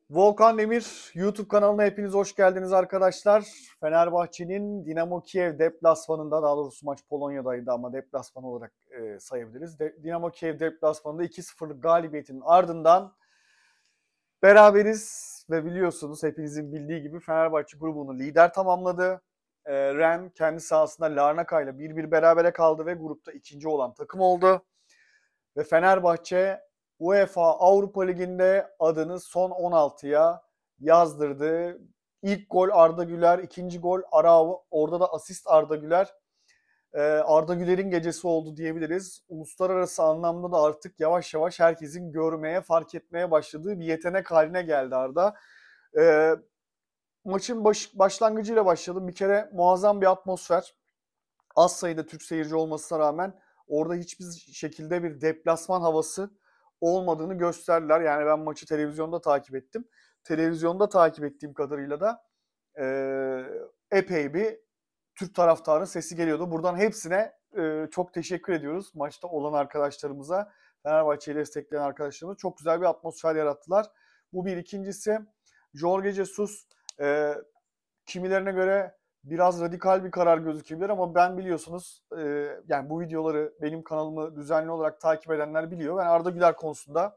Volkan Demir YouTube kanalına hepiniz hoş geldiniz arkadaşlar. Fenerbahçe'nin Dinamo Kiev deplasmanında, daha doğrusu maç Polonya'daydı ama deplasman olarak sayabiliriz. Dinamo Kiev deplasmanında 2-0'lık galibiyetin ardından beraberiz ve biliyorsunuz hepinizin bildiği gibi Fenerbahçe grubunu lider tamamladı. Rennes kendi sahasında Larnaca ile 1-1 berabere kaldı ve grupta ikinci olan takım oldu. Ve Fenerbahçe UEFA Avrupa Ligi'nde adını son 16'ya yazdırdı. İlk gol Arda Güler, ikinci gol Arao, orada da asist Arda Güler. Arda Güler'in gecesi oldu diyebiliriz. Uluslararası anlamda da artık yavaş yavaş herkesin görmeye, fark etmeye başladığı bir yetenek haline geldi Arda. Maçın başlangıcıyla başladım. Bir kere muazzam bir atmosfer. Az sayıda Türk seyirci olmasına rağmen orada hiçbir şekilde bir deplasman havası olmadığını gösterdiler. Yani ben maçı televizyonda takip ettim. Televizyonda takip ettiğim kadarıyla da epey bir Türk taraftarın sesi geliyordu. Buradan hepsine çok teşekkür ediyoruz. Maçta olan arkadaşlarımıza, Fenerbahçe'yi destekleyen arkadaşlarımıza çok güzel bir atmosfer yarattılar. Bu bir. İkincisi, Jorge Jesus kimilerine göre biraz radikal bir karar gözükebilir ama ben biliyorsunuz yani bu videoları benim kanalımı düzenli olarak takip edenler biliyor. Ben Arda Güler konusunda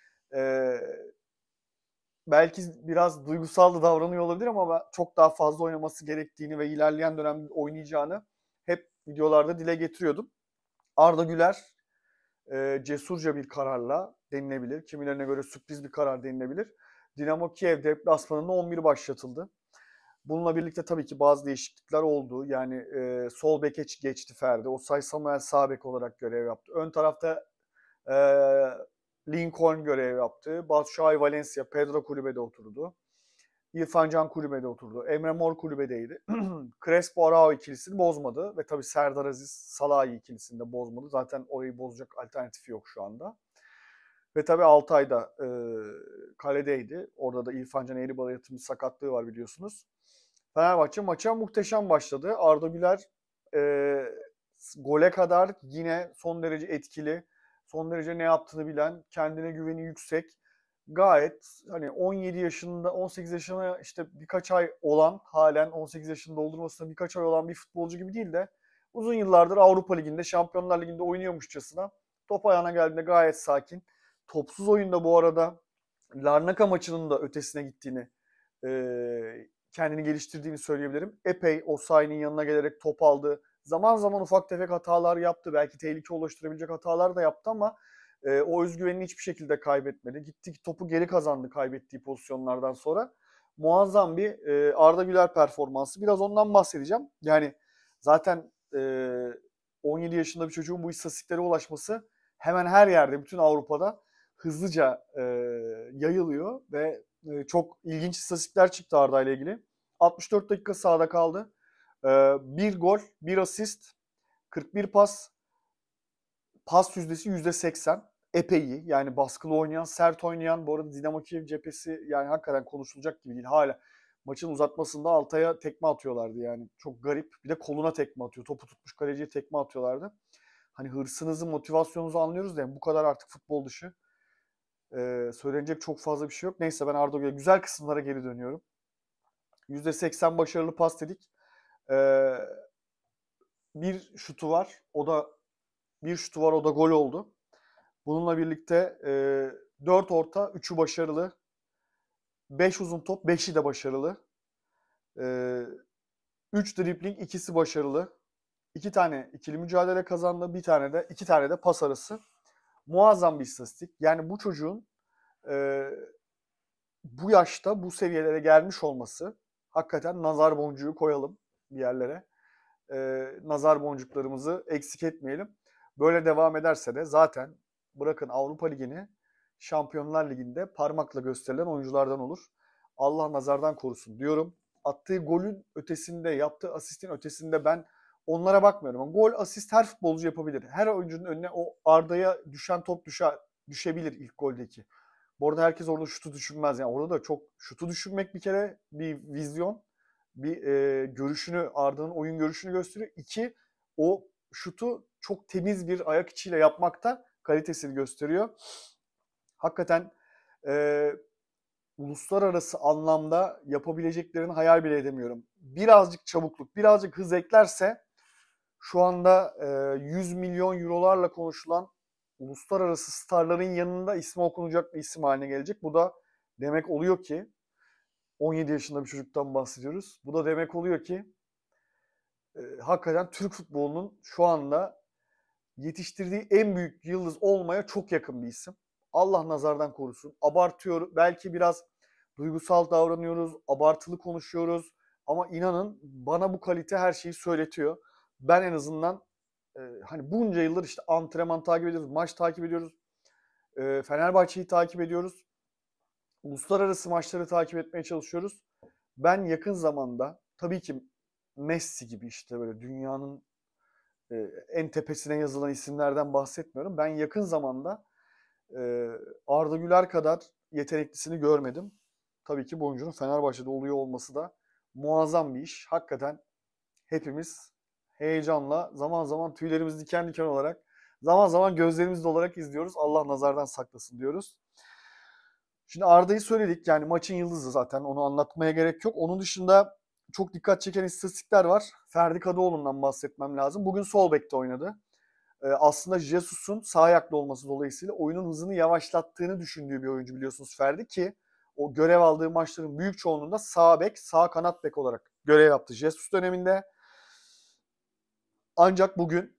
belki biraz duygusal da davranıyor olabilir ama ben çok daha fazla oynaması gerektiğini ve ilerleyen dönemde oynayacağını hep videolarda dile getiriyordum. Arda Güler cesurca bir kararla denilebilir. Kimilerine göre sürpriz bir karar denilebilir. Dinamo Kiev deplasmanında 11 başlatıldı. Bununla birlikte tabii ki bazı değişiklikler oldu. Yani sol beke geçti Ferdi. Osay Samuel sağ bek olarak görev yaptı. Ön tarafta e, Lincoln görev yaptı. Batshuayi Valencia, Pedro kulübede oturdu. İrfan Can kulübede oturdu. Emre Mor kulübedeydi. Crespo Arao ikilisini bozmadı. Ve tabii Serdar Aziz Salahi ikilisini de bozmadı. Zaten orayı bozacak alternatifi yok şu anda. Ve tabii Altay da kaledeydi. Orada da İrfan Can Eğribalı bir sakatlığı var biliyorsunuz. Fenerbahçe maça muhteşem başladı. Arda Güler gole kadar yine son derece etkili, son derece ne yaptığını bilen, kendine güveni yüksek. Gayet hani 17 yaşında, 18 yaşına işte birkaç ay olan, halen 18 yaşını doldurmasına birkaç ay olan bir futbolcu gibi değil de uzun yıllardır Avrupa Ligi'nde, Şampiyonlar Ligi'nde oynuyormuşçasına top ayağına geldiğinde gayet sakin. Topsuz oyunda bu arada Larnaca maçının da ötesine gittiğini, kendini geliştirdiğini söyleyebilirim. Epey Osayi'nin yanına gelerek top aldı. Zaman zaman ufak tefek hatalar yaptı. Belki tehlike oluşturabilecek hatalar da yaptı ama o özgüvenini hiçbir şekilde kaybetmedi. Gitti topu geri kazandı kaybettiği pozisyonlardan sonra. Muazzam bir Arda Güler performansı. Biraz ondan bahsedeceğim. Yani zaten 17 yaşında bir çocuğun bu istatistiklere ulaşması hemen her yerde, bütün Avrupa'da hızlıca yayılıyor ve çok ilginç istatistikler çıktı Arda ile ilgili. 64 dakika sahada kaldı. Bir gol, bir asist, 41 pas, pas yüzdesi %80. Epey iyi. Yani baskılı oynayan, sert oynayan. Bu arada Dinamo Kiev cephesi yani hakikaten konuşulacak gibi değil. Hala maçın uzatmasında Altay'a tekme atıyorlardı yani. Çok garip. Bir de koluna tekme atıyor. Topu tutmuş kaleciye tekme atıyorlardı. Hani hırsınızı, motivasyonunuzu anlıyoruz da yani bu kadar artık futbol dışı. Söylenecek çok fazla bir şey yok. Neyse ben Arda Güler güzel kısımlara geri dönüyorum. %80 başarılı pas dedik. Bir şutu var. O da gol oldu. Bununla birlikte 4 orta, 3'ü başarılı. 5 uzun top, 5'i de başarılı. 3 dribling, ikisi başarılı. 2 tane ikili mücadele kazandı. 2 tane de pas arası. Muazzam bir istatistik. Yani bu çocuğun bu yaşta bu seviyelere gelmiş olması, hakikaten nazar boncuğu koyalım bir yerlere. Nazar boncuklarımızı eksik etmeyelim. Böyle devam ederse de zaten bırakın Avrupa Ligi'ni, Şampiyonlar Ligi'nde parmakla gösterilen oyunculardan olur. Allah nazardan korusun diyorum. Attığı golün ötesinde, yaptığı asistin ötesinde ben onlara bakmıyorum. Gol, asist her futbolcu yapabilir. Her oyuncunun önüne o Arda'ya düşen top düşebilir ilk goldeki. Bu arada herkes orada şutu düşünmez. Yani orada da çok şutu düşünmek bir kere bir vizyon, bir görüşünü, Arda'nın oyun görüşünü gösteriyor. 2, o şutu çok temiz bir ayak içiyle yapmakta kalitesini gösteriyor. Hakikaten uluslararası anlamda yapabileceklerini hayal bile edemiyorum. Birazcık çabukluk, birazcık hız eklerse şu anda 100 milyon eurolarla konuşulan uluslararası starların yanında ismi okunacak bir isim haline gelecek. Bu da demek oluyor ki 17 yaşında bir çocuktan bahsediyoruz. Bu da demek oluyor ki hakikaten Türk futbolunun şu anda yetiştirdiği en büyük yıldız olmaya çok yakın bir isim. Allah nazardan korusun. Abartıyor, belki biraz duygusal davranıyoruz, abartılı konuşuyoruz. Ama inanın bana bu kalite her şeyi söyletiyor. Ben en azından hani bunca yıldır işte antrenman takip ediyoruz, maç takip ediyoruz. Fenerbahçe'yi takip ediyoruz. Uluslararası maçları takip etmeye çalışıyoruz. Ben yakın zamanda tabii ki Messi gibi işte böyle dünyanın en tepesine yazılan isimlerden bahsetmiyorum. Ben yakın zamanda Arda Güler kadar yeteneklisini görmedim. Tabii ki bu oyuncunun Fenerbahçe'de oluyor olması da muazzam bir iş. Hakikaten hepimiz heyecanla, zaman zaman tüylerimiz diken diken olarak, zaman zaman gözlerimiz dolarak izliyoruz. Allah nazardan saklasın diyoruz. Şimdi Arda'yı söyledik, yani maçın yıldızı zaten, onu anlatmaya gerek yok. Onun dışında çok dikkat çeken istatistikler var. Ferdi Kadıoğlu'ndan bahsetmem lazım. Bugün sol bekte oynadı. Aslında Jesus'un sağ ayaklı olması dolayısıyla oyunun hızını yavaşlattığını düşündüğü bir oyuncu biliyorsunuz Ferdi, ki o görev aldığı maçların büyük çoğunluğunda sağ bek, sağ kanat bek olarak görev yaptı Jesus döneminde. Ancak bugün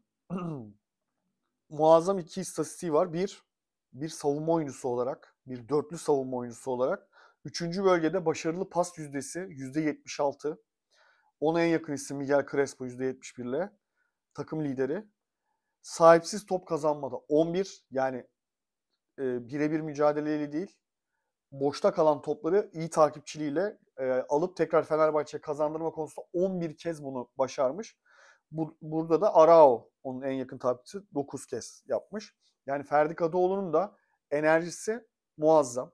muazzam iki istatistiği var. Bir savunma oyuncusu olarak, bir dörtlü savunma oyuncusu olarak. Üçüncü bölgede başarılı pas yüzdesi %76. Ona en yakın isim Miguel Crespo %71 ile. Takım lideri. Sahipsiz top kazanmada 11, yani birebir mücadeleyle değil, boşta kalan topları iyi takipçiliğiyle alıp tekrar Fenerbahçe'ye kazandırma konusunda 11 kez bunu başarmış. Burada da Arao onun en yakın takipçisi 9 kez yapmış. Yani Ferdi Kadıoğlu'nun da enerjisi muazzam.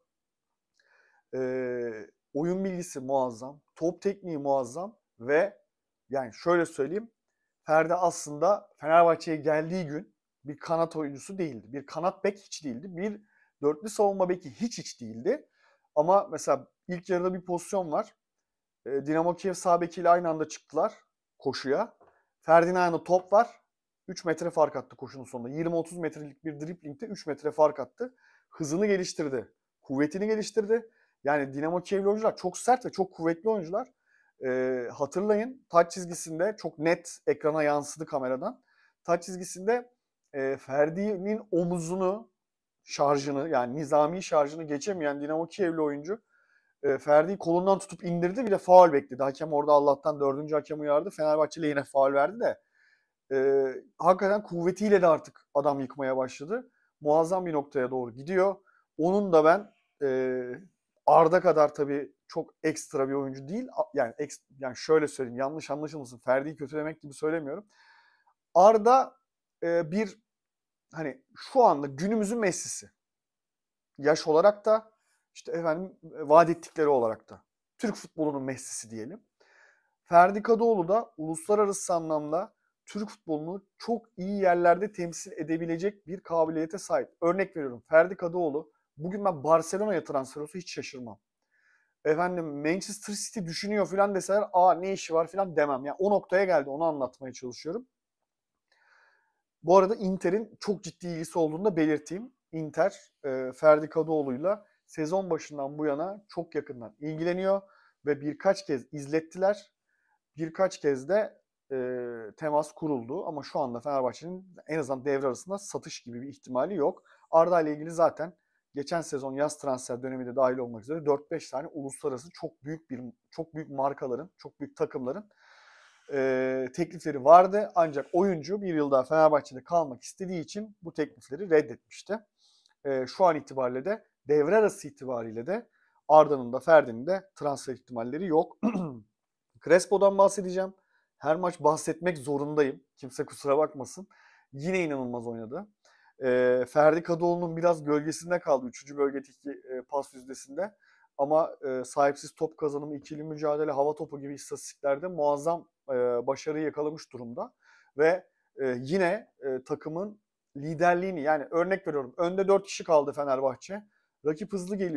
Oyun bilgisi muazzam. Top tekniği muazzam ve yani şöyle söyleyeyim, Ferdi aslında Fenerbahçe'ye geldiği gün bir kanat oyuncusu değildi. Bir kanat bek hiç değildi. Bir dörtlü savunma beki hiç değildi. Ama mesela ilk yarıda bir pozisyon var. Dinamo Kiev sağ bekiyle aynı anda çıktılar koşuya. Ferdi'nin ayağında top var. 3 metre fark attı koşunun sonunda. 20-30 metrelik bir driplingde 3 metre fark attı. Hızını geliştirdi. Kuvvetini geliştirdi. Yani Dinamo Kiev'li oyuncular çok sert ve çok kuvvetli oyuncular. Hatırlayın, taç çizgisinde çok net ekrana yansıdı kameradan. Taç çizgisinde Ferdi'nin omuzunu, şarjını, yani nizami şarjını geçemeyen Dinamo Kiev'li oyuncu Ferdi'yi kolundan tutup indirdi, bir de faul bekledi. Hakem orada Allah'tan 4. hakem uyardı. Fenerbahçe'yle yine faul verdi de. Hakikaten kuvvetiyle de artık adam yıkmaya başladı. Muazzam bir noktaya doğru gidiyor. Onun da ben Arda kadar tabii çok ekstra bir oyuncu değil. Yani şöyle söyleyeyim, yanlış anlaşılmasın. Ferdi'yi kötülemek gibi söylemiyorum. Arda bir hani şu anda günümüzün Messi'si. Yaş olarak da işte efendim vaat ettikleri olarak da. Türk futbolunun Messi'si diyelim. Ferdi Kadıoğlu da uluslararası anlamda Türk futbolunu çok iyi yerlerde temsil edebilecek bir kabiliyete sahip. Örnek veriyorum, Ferdi Kadıoğlu bugün ben Barcelona'ya transfer olsa hiç şaşırmam. Efendim Manchester City düşünüyor falan deseler, ne işi var falan demem. Yani o noktaya geldi, onu anlatmaya çalışıyorum. Bu arada Inter'in çok ciddi ilgisi olduğunu da belirteyim. Inter Ferdi Kadıoğlu'yla sezon başından bu yana çok yakından ilgileniyor ve birkaç kez izlettiler. Birkaç kez de temas kuruldu ama şu anda Fenerbahçe'nin en azından devre arasında satış gibi bir ihtimali yok. Arda ile ilgili zaten geçen sezon yaz transfer döneminde dahil olmak üzere 4-5 tane uluslararası çok büyük markaların, çok büyük takımların teklifleri vardı. Ancak oyuncu bir yıl daha Fenerbahçe'de kalmak istediği için bu teklifleri reddetmişti. Şu an itibariyle de devre arası itibariyle de Arda'nın da Ferdi'nin de transfer ihtimalleri yok. Crespo'dan bahsedeceğim. Her maç bahsetmek zorundayım. Kimse kusura bakmasın. Yine inanılmaz oynadı. Ferdi Kadıoğlu'nun biraz gölgesinde kaldı 3. bölgedeki pas yüzdesinde. Ama sahipsiz top kazanımı, ikili mücadele, hava topu gibi istatistiklerde muazzam başarıyı yakalamış durumda. Ve yine takımın liderliğini, yani örnek veriyorum, önde 4 kişi kaldı Fenerbahçe. Rakip hızlı geliyor.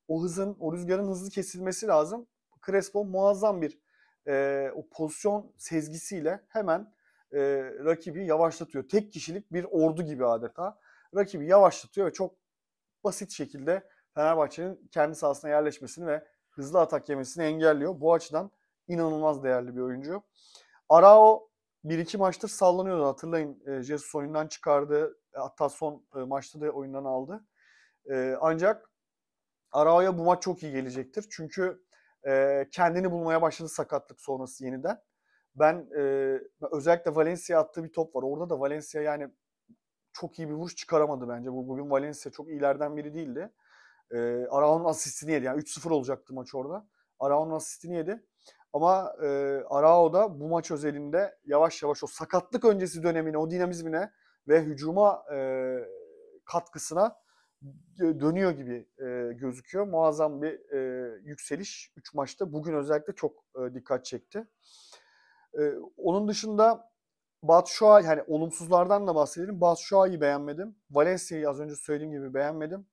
o hızın, o rüzgarın hızlı kesilmesi lazım. Crespo muazzam bir o pozisyon sezgisiyle hemen rakibi yavaşlatıyor. Tek kişilik bir ordu gibi adeta. Rakibi yavaşlatıyor ve çok basit şekilde Fenerbahçe'nin kendi sahasına yerleşmesini ve hızlı atak yemesini engelliyor. Bu açıdan inanılmaz değerli bir oyuncu. Arao 1-2 maçtır sallanıyordu. Hatırlayın, Jesus oyundan çıkardı. Hatta son maçta da oyundan aldı. Ancak Arao'ya bu maç çok iyi gelecektir. Çünkü kendini bulmaya başladı sakatlık sonrası yeniden. Ben özellikle Valencia attığı bir top var. Orada da Valencia yani çok iyi bir vuruş çıkaramadı bence. Bugün Valencia çok iyilerden biri değildi. Arao'nun asistini yedi. Yani 3-0 olacaktı maç orada. Arao'nun asistini yedi. Ama Arao da bu maç özelinde yavaş yavaş o sakatlık öncesi dönemine, o dinamizmine ve hücuma katkısına dönüyor gibi gözüküyor. Muazzam bir yükseliş 3 maçta. Bugün özellikle çok dikkat çekti. Onun dışında Batshuayi, yani olumsuzlardan da bahsedelim. Batshuayi'yi beğenmedim. Valencia'yı az önce söylediğim gibi beğenmedim.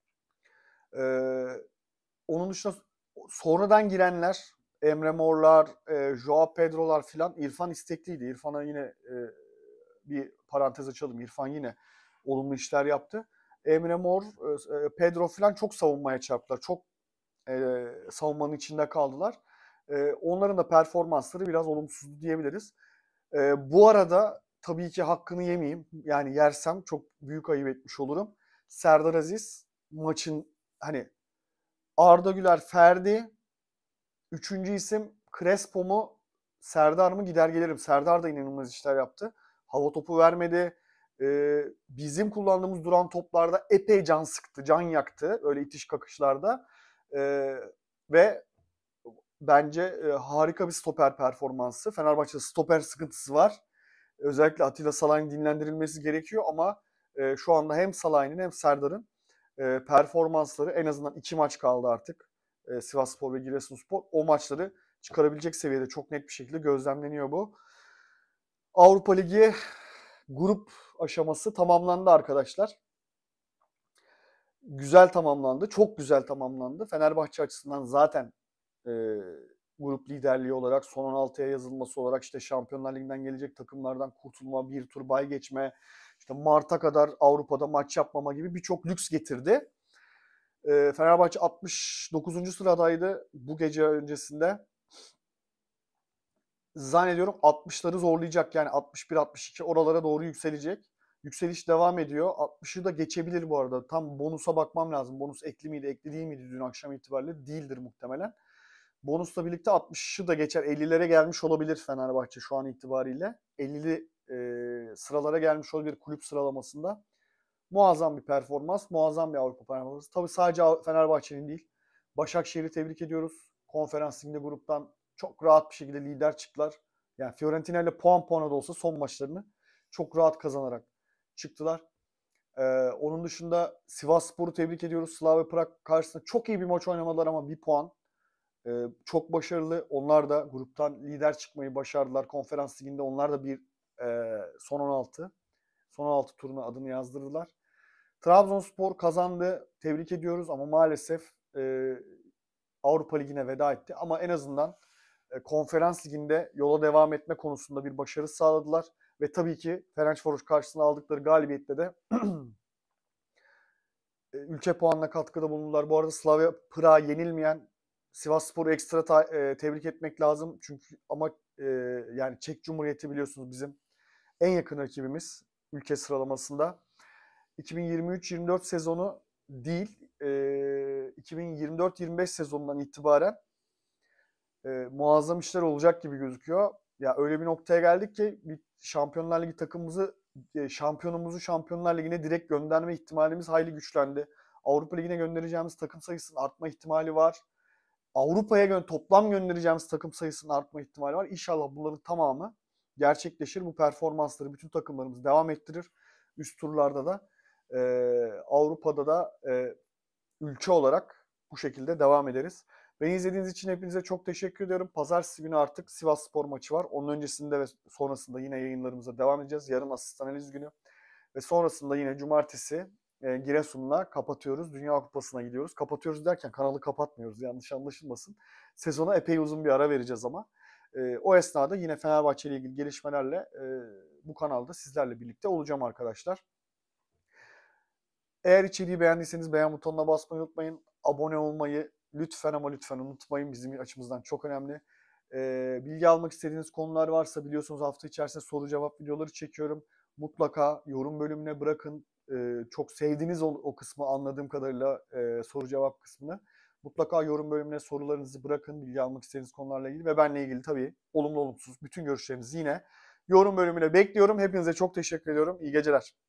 Onun dışında sonradan girenler, Emre Mor'lar, Joao Pedro'lar filan, İrfan istekliydi. İrfan'a yine bir parantez açalım. İrfan yine olumlu işler yaptı. Emre Mor, Pedro filan çok savunmaya çarptılar. Çok savunmanın içinde kaldılar. Onların da performansları biraz olumsuzdu diyebiliriz. Bu arada tabii ki hakkını yemeyeyim. Yani yersem çok büyük ayıp etmiş olurum. Serdar Aziz maçın hani Arda Güler, Ferdi, üçüncü isim Crespo mu, Serdar mı gider gelirim. Serdar da inanılmaz işler yaptı. Hava topu vermedi. Bizim kullandığımız duran toplarda epey can sıktı, can yaktı. Öyle itiş kakışlarda. Ve bence harika bir stoper performansı. Fenerbahçe'de stoper sıkıntısı var. Özellikle Atilla Salah'ın dinlendirilmesi gerekiyor ama şu anda hem Salah'ın hem Serdar'ın performansları, en azından 2 maç kaldı artık. Sivasspor ve Giresunspor. O maçları çıkarabilecek seviyede çok net bir şekilde gözlemleniyor bu. Avrupa Ligi grup aşaması tamamlandı arkadaşlar. Güzel tamamlandı. Çok güzel tamamlandı. Fenerbahçe açısından zaten grup liderliği olarak, son 16'ya yazılması olarak, işte Şampiyonlar Ligi'nden gelecek takımlardan kurtulma, bir tur bay geçme, işte Mart'a kadar Avrupa'da maç yapmama gibi birçok lüks getirdi. Fenerbahçe 69. sıradaydı bu gece öncesinde. Zannediyorum 60'ları zorlayacak, yani 61-62 oralara doğru yükselecek. Yükseliş devam ediyor. 60'ı da geçebilir bu arada. Tam bonusa bakmam lazım. Bonus ekli miydi, ekli değil miydi dün akşam itibariyle? Değildir muhtemelen. Bonusla birlikte 60'ı da geçer. 50'lere gelmiş olabilir Fenerbahçe şu an itibariyle. 50'li sıralara gelmiş olabilir kulüp sıralamasında. Muazzam bir performans, muazzam bir Avrupa performansı. Tabii sadece Fenerbahçe'nin değil. Başakşehir'i tebrik ediyoruz. Konferans Ligi'nde gruptan çok rahat bir şekilde lider çıktılar. Yani Fiorentina ile puan puana da olsa son maçlarını çok rahat kazanarak çıktılar. Onun dışında Sivasspor'u tebrik ediyoruz. Slavia Prag karşısında çok iyi bir maç oynamadılar ama bir puan. Çok başarılı. Onlar da gruptan lider çıkmayı başardılar. Konferans Ligi'nde onlar da bir son 16 turuna adını yazdırdılar. Trabzonspor kazandı. Tebrik ediyoruz ama maalesef Avrupa Ligi'ne veda etti. Ama en azından Konferans Ligi'nde yola devam etme konusunda bir başarı sağladılar. Ve tabii ki Ferencvaroş karşısında aldıkları galibiyetle de ülke puanına katkıda bulundular. Bu arada Slavia Prag'a yenilmeyen Sivasspor'u ekstra tebrik etmek lazım. Çünkü ama yani Çek Cumhuriyeti biliyorsunuz bizim en yakın rakibimiz ülke sıralamasında. 2023-24 sezonu değil, 2024-25 sezonundan itibaren muazzam işler olacak gibi gözüküyor. Ya öyle bir noktaya geldik ki bir Şampiyonlar Ligi takımımızı, şampiyonumuzu Şampiyonlar Ligi'ne direkt gönderme ihtimalimiz hayli güçlendi. Avrupa Ligi'ne göndereceğimiz takım sayısının artma ihtimali var. Avrupa'ya toplam göndereceğimiz takım sayısının artma ihtimali var. İnşallah bunların tamamı gerçekleşir. Bu performansları bütün takımlarımız devam ettirir. Üst turlarda da Avrupa'da da ülke olarak bu şekilde devam ederiz. Beni izlediğiniz için hepinize çok teşekkür ediyorum. Pazartesi günü artık Sivasspor maçı var. Onun öncesinde ve sonrasında yine yayınlarımıza devam edeceğiz. Yarın asist analiz günü. Ve sonrasında yine cumartesi Giresun'la kapatıyoruz. Dünya Kupası'na gidiyoruz. Kapatıyoruz derken kanalı kapatmıyoruz. Yanlış anlaşılmasın. Sezona epey uzun bir ara vereceğiz ama. O esnada yine Fenerbahçe ile ilgili gelişmelerle bu kanalda sizlerle birlikte olacağım arkadaşlar. Eğer içeriği beğendiyseniz beğen butonuna basmayı unutmayın. Abone olmayı lütfen ama lütfen unutmayın. Bizim açımızdan çok önemli. Bilgi almak istediğiniz konular varsa biliyorsunuz hafta içerisinde soru cevap videoları çekiyorum. Mutlaka yorum bölümüne bırakın. Çok sevdiğiniz o kısmı anladığım kadarıyla soru cevap kısmını. Mutlaka yorum bölümüne sorularınızı bırakın. Bilgi almak istediğiniz konularla ilgili ve benle ilgili tabii olumlu olumsuz bütün görüşlerinizi yine yorum bölümüne bekliyorum. Hepinize çok teşekkür ediyorum. İyi geceler.